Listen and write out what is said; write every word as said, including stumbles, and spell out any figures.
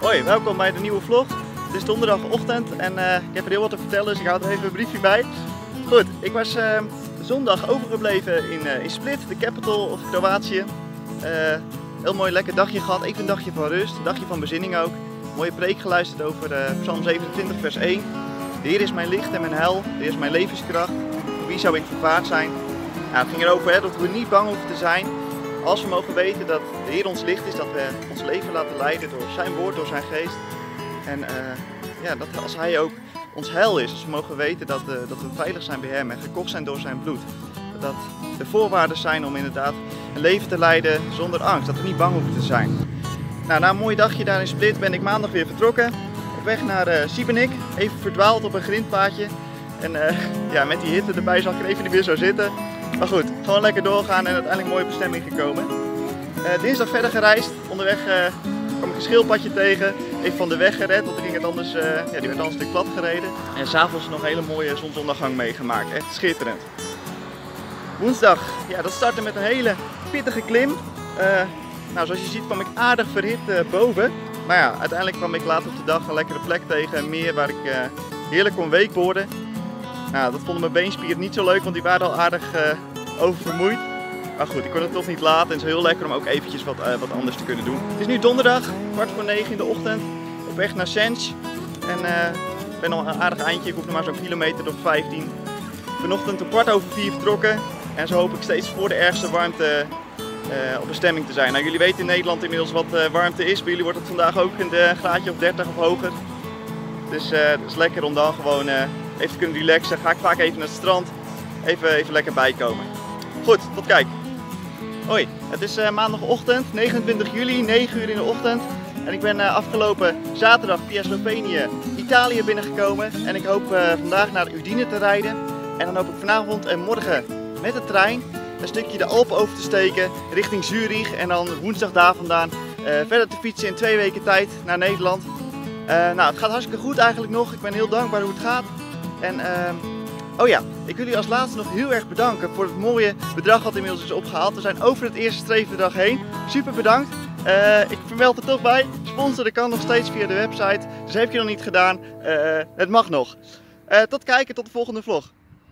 Hoi, welkom bij de nieuwe vlog. Het is donderdagochtend en uh, ik heb er heel wat te vertellen, dus ik hou er even een briefje bij. Goed, ik was uh, zondag overgebleven in, uh, in Split, de capital of Kroatië. Uh, heel mooi lekker dagje gehad, even een dagje van rust, een dagje van bezinning ook. Mooie preek geluisterd over uh, Psalm zevenentwintig vers één. De Heer is mijn licht en mijn heil, de Heer is mijn levenskracht. Voor wie zou ik vervaard zijn? Nou, het ging erover hè, dat we niet bang hoeven te zijn. Als we mogen weten dat de Heer ons licht is, dat we ons leven laten leiden door zijn woord, door zijn geest. En uh, ja, dat als hij ook ons heil is, dus we mogen weten dat, uh, dat we veilig zijn bij hem en gekocht zijn door zijn bloed. Dat dat de voorwaarden zijn om inderdaad een leven te leiden zonder angst, dat we niet bang hoeven te zijn. Nou, na een mooi dagje daar in Split ben ik maandag weer vertrokken. Op weg naar uh, Šibenik, even verdwaald op een grindpaadje. En uh, ja, met die hitte erbij zag ik er even niet meer zo zitten. Maar goed, gewoon lekker doorgaan en uiteindelijk mooi op bestemming gekomen. Uh, dinsdag verder gereisd, onderweg uh, kwam ik een schildpadje tegen. Even van de weg gered, want die, ging het anders, uh, ja, die werd anders een stuk plat gereden. En s'avonds nog een hele mooie zonsondergang meegemaakt, echt schitterend. Woensdag, ja, dat startte met een hele pittige klim. Uh, nou, zoals je ziet kwam ik aardig verhit uh, boven. Maar ja, uiteindelijk kwam ik later op de dag een lekkere plek tegen, een meer waar ik uh, heerlijk kon wakeboarden. Nou, dat vonden mijn beenspieren niet zo leuk, want die waren al aardig uh, oververmoeid. Maar goed, ik kon het toch niet laten en het is heel lekker om ook eventjes wat, uh, wat anders te kunnen doen. Het is nu donderdag, kwart voor negen in de ochtend, op weg naar Senj. En uh, ik ben al een aardig eindje, ik hoef nog maar zo'n kilometer of vijftien. Vanochtend om kwart over vier vertrokken en zo hoop ik steeds voor de ergste warmte uh, op bestemming te zijn. Nou, jullie weten in Nederland inmiddels wat uh, warmte is, bij jullie wordt het vandaag ook een graadje of dertig of hoger. Dus uh, het is lekker om dan gewoon uh, even te kunnen relaxen. Ga ik vaak even naar het strand, even, even lekker bijkomen. Goed, tot kijk. Hoi, het is uh, maandagochtend, negenentwintig juli, negen uur in de ochtend. En ik ben uh, afgelopen zaterdag via Slovenië, Italië binnengekomen. En ik hoop uh, vandaag naar Udine te rijden. En dan hoop ik vanavond en morgen met de trein een stukje de Alpen over te steken richting Zurich. En dan woensdag daar vandaan uh, verder te fietsen in twee weken tijd naar Nederland. Uh, nou, het gaat hartstikke goed eigenlijk nog. Ik ben heel dankbaar hoe het gaat. En, uh, oh ja, ik wil jullie als laatste nog heel erg bedanken voor het mooie bedrag wat inmiddels is opgehaald. We zijn over het eerste streefbedrag heen. Super bedankt. Uh, ik vermeld er toch bij. Sponsoren kan nog steeds via de website. Dus heb je nog niet gedaan. Uh, het mag nog. Uh, tot kijken, tot de volgende vlog.